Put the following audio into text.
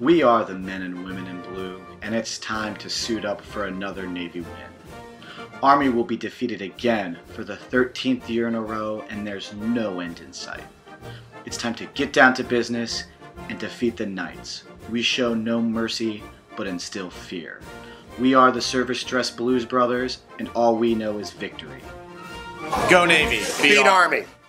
We are the men and women in blue, and it's time to suit up for another Navy win. Army will be defeated again for the 13th year in a row, and there's no end in sight. It's time to get down to business and defeat the Knights. We show no mercy, but instill fear. We are the service-dressed Blues Brothers, and all we know is victory. Go Navy! Beat Army!